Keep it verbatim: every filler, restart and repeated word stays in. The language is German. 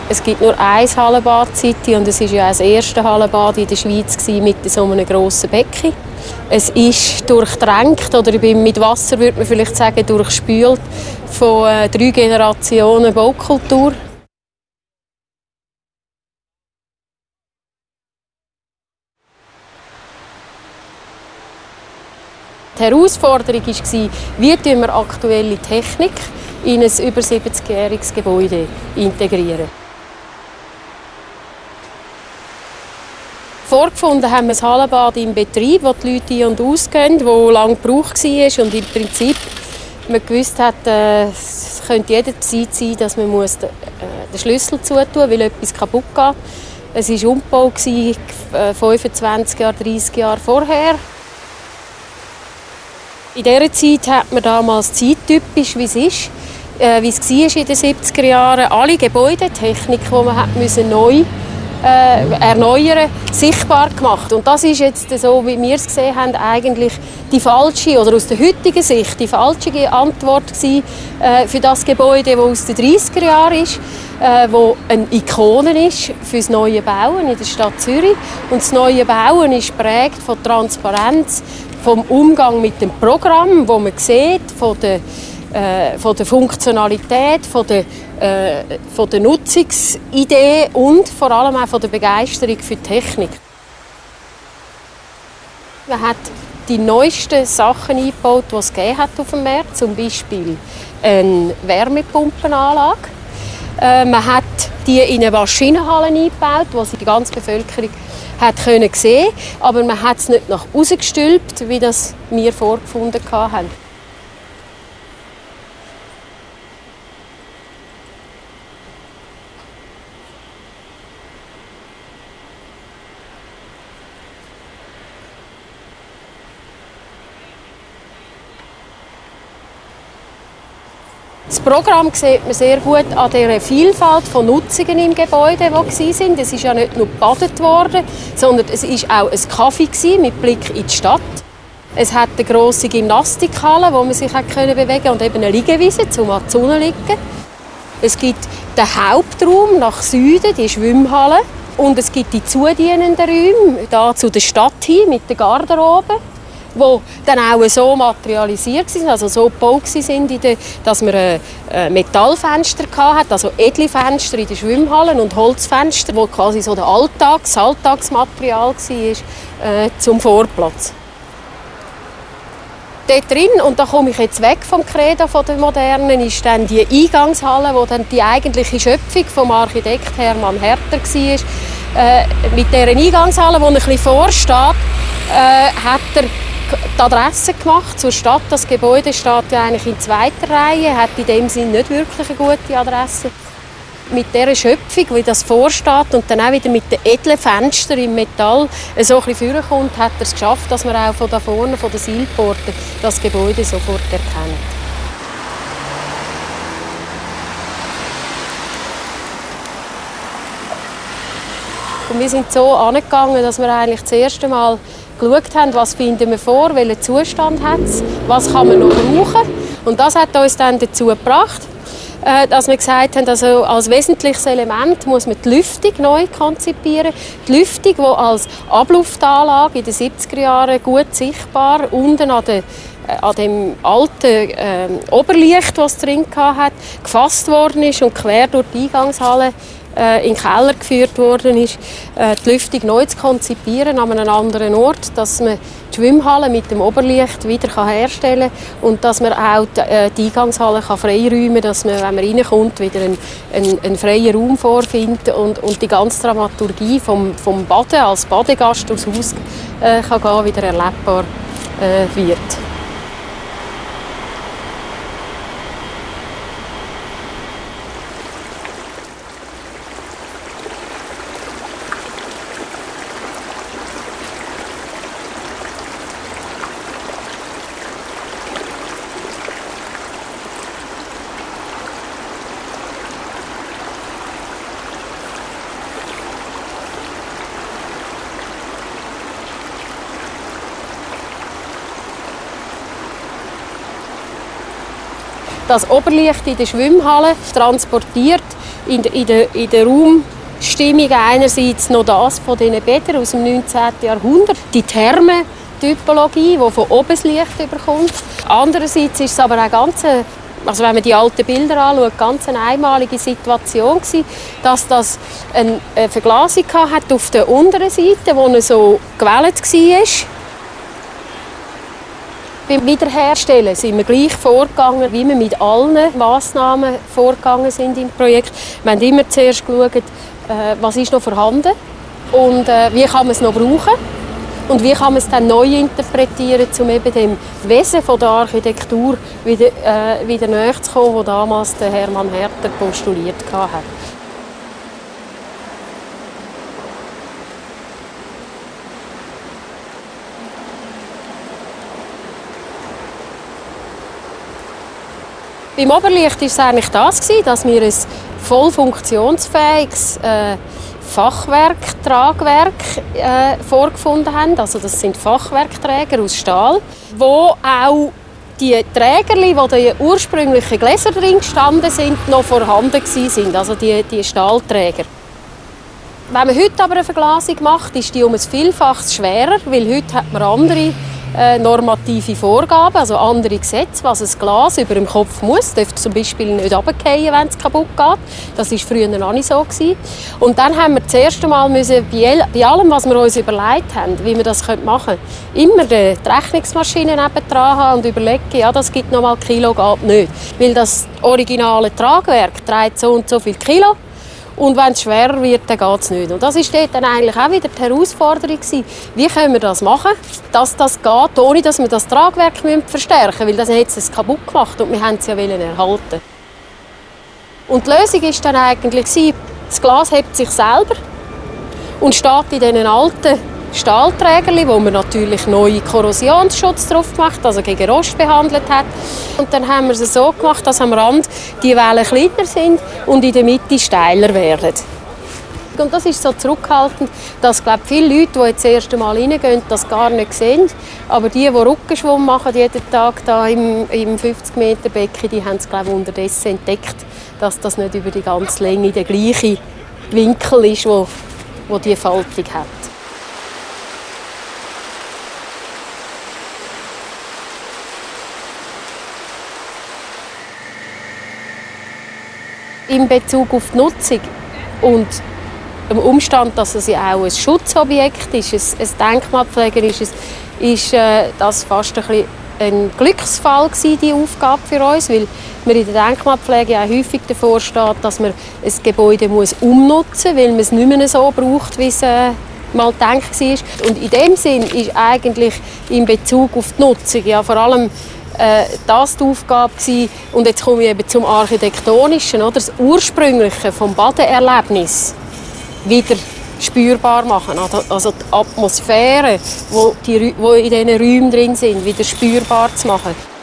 Es gibt nur ein Hallenbad und es war ja auch das erste Hallenbad in der Schweiz mit so einem grossen Becken. Es ist durchdrängt, oder mit Wasser würde man vielleicht sagen, durchspült von äh, drei Generationen Baukultur. Die Herausforderung war, wie wir aktuelle Technik in ein über siebzigjähriges Gebäude integrieren. Vorgefunden haben wir das Hallenbad im Betrieb, wo die Leute ein- und ausgehen, wo lange gebraucht war und im Prinzip man gewusst hat, äh, es könnte jederzeit sein, dass man muss den, äh, den Schlüssel zutun muss, weil etwas kaputt geht. Es war Umbau, äh, fünfundzwanzig Jahre, dreissig Jahre vorher. In dieser Zeit hat man damals zeittypisch, wie es ist, äh, wie es war in den siebziger Jahren, alle Gebäudetechnik, die man hat müssen neu äh, erneuern, sichtbar gemacht. Und das ist jetzt so, wie wir es gesehen haben, eigentlich die falsche, oder aus der heutigen Sicht, die falsche Antwort gewesen, äh, für das Gebäude, das aus den dreissiger Jahren ist, äh, wo eine Ikone ist für das neue Bauen in der Stadt Zürich. Und das neue Bauen ist geprägt von Transparenz, vom Umgang mit dem Programm, wo man sieht, von der, äh, von der Funktionalität, von der, äh, von der Nutzungsidee und vor allem auch von der Begeisterung für die Technik. Man hat die neuesten Sachen eingebaut, die es gegeben hat auf dem Markt, zum Beispiel eine Wärmepumpenanlage. Äh, man hat die in eine Maschinenhalle eingebaut, wo sie die ganze Bevölkerung hat können sehen, aber man hat es nicht nach außen gestülpt, wie das wir vorgefunden haben. Das Programm sieht man sehr gut an der Vielfalt von Nutzungen im Gebäude, die waren. Es ist ja nicht nur gebadet worden, sondern es war auch ein Café mit Blick in die Stadt. Es hat eine grosse Gymnastikhalle, wo man sich bewegen konnte, und eben eine Liegewiese, um an die Sonne zu liegen. Es gibt den Hauptraum nach Süden, die Schwimmhalle. Und es gibt die zudienenden Räume hier zu der Stadt hin mit der Garderobe, die dann auch so materialisiert waren, also so gebaut waren, dass man Metallfenster hatte, also edle Fenster in den Schwimmhallen und Holzfenster, die quasi so der Alltag, das Alltagsmaterial war äh, zum Vorplatz. Dort drin, und da komme ich jetzt weg vom Credo von der Modernen, ist dann die Eingangshalle, wo dann die eigentliche Schöpfung vom Architekt Hermann Herter war. Äh, mit dieser Eingangshalle, die ein bisschen vorsteht, äh, hat er die Adresse gemacht zur Stadt. Das Gebäude steht ja eigentlich in zweiter Reihe, hat in dem Sinne nicht wirklich eine gute Adresse. Mit dieser Schöpfung, wie das vorsteht, und dann auch wieder mit den edlen Fenstern im Metall so ein bisschen vorkommt, hat er es geschafft, dass man auch von da vorne, von der Seilpforte, das Gebäude sofort erkennt. Und wir sind so angegangen, dass wir eigentlich das erste Mal geschaut haben, was finden wir vor, welchen Zustand hat es, was kann man noch brauchen. Und das hat uns dann dazu gebracht, dass wir gesagt haben, also als wesentliches Element muss man die Lüftung neu konzipieren. Die Lüftung, die als Abluftanlage in den siebziger Jahren gut sichtbar unten an, der, an dem alten äh, Oberlicht, das es drin hatte, gefasst worden ist und quer durch die Eingangshalle in den Keller geführt worden ist, die Lüftung neu zu konzipieren an einem anderen Ort, dass man die Schwimmhalle mit dem Oberlicht wieder herstellen kann und dass man auch die Eingangshalle freiräumen kann, dass man, wenn man reinkommt, wieder einen, einen, einen freien Raum vorfindet und, und die ganze Dramaturgie vom, vom Baden als Badegast durchs Haus äh, kann gehen, wieder erlebbar äh, wird. Das Oberlicht in der Schwimmhalle transportiert in der, in der, in der Raumstimmung einerseits noch das von diesen Bädern aus dem neunzehnten Jahrhundert, die Thermentypologie, die von oben das Licht überkommt. Andererseits ist es aber auch ganz, also wenn man die alten Bilder anschaut, ganz eine einmalige Situation gewesen, dass das eine Verglasung hat auf der unteren Seite, wo er so gewellt war. Beim Wiederherstellen sind wir gleich vorgegangen, wie wir mit allen Massnahmen vorgegangen sind im Projekt. Wir haben immer zuerst geschaut, was ist noch vorhanden und wie kann man es noch brauchen und wie kann man es dann neu interpretieren, um eben dem Wesen von der Architektur wieder, äh, wieder näher zu kommen, das damals der Hermann Herter postuliert hat. Beim Oberlicht war es eigentlich das, dass wir ein voll funktionsfähiges äh, Fachwerk, Tragwerk äh, vorgefunden haben. Also das sind Fachwerkträger aus Stahl, wo auch die Träger, wo die ursprünglichen Gläser drin gestanden sind, noch vorhanden sind. Also die, die Stahlträger. Wenn man heute aber eine Verglasung macht, ist die um ein Vielfaches schwerer, weil heute hat man andere äh, normative Vorgaben, also andere Gesetze, was ein Glas über dem Kopf muss. Es darf zum Beispiel nicht runterfallen, wenn es kaputt geht. Das war früher noch nicht so gewesen. Und dann haben wir das erste Mal müssen, bei, bei allem, was wir uns überlegt haben, wie wir das machen können, immer die Rechnungsmaschine nebendran haben und überlegen, ja, das gibt noch mal Kilo, geht nicht. Weil das originale Tragwerk trägt so und so viel Kilo. Und wenn es schwerer wird, dann geht es nicht. Und das war dort dann eigentlich auch wieder die Herausforderung. Wie können wir das machen, dass das geht, ohne dass wir das Tragwerk verstärken müssen, weil das hat es kaputt gemacht und wir wollten es ja erhalten. Und die Lösung war dann eigentlich, das Glas hebt sich selber und steht in diesen alten Stahlträgerli, wo man natürlich neuen Korrosionsschutz drauf gemacht, also gegen Rost behandelt hat. Und dann haben wir es so gemacht, dass am Rand die Wellen kleiner sind und in der Mitte steiler werden. Und das ist so zurückhaltend, dass glaube viele Leute, die jetzt das erste Mal reingehen, das gar nicht sehen. Aber die, die Rückenschwung machen jeden Tag da im, im fünfzig Meter Becken, die haben es glaube ich unterdessen entdeckt, dass das nicht über die ganze Länge der gleiche Winkel ist, wo, wo die Faltung hat. In Bezug auf die Nutzung und dem Umstand, dass es ja auch ein Schutzobjekt ist, ein denkmalpflegerisches, ist äh, das fast ein, bisschen ein Glücksfall gewesen, die Aufgabe für uns, weil man in der Denkmalpflege auch häufig davor steht, dass man ein Gebäude muss umnutzen muss, weil man es nicht mehr so braucht, wie es äh, mal gedacht war. Und in dem Sinn ist eigentlich in Bezug auf die Nutzung ja vor allem Äh, das die Aufgabe gewesen. Und jetzt komme ich eben zum Architektonischen, oder? Das Ursprüngliche vom Badeerlebnis wieder spürbar machen, also die Atmosphäre, wo, die, wo in diesen Räumen drin sind, wieder spürbar zu machen.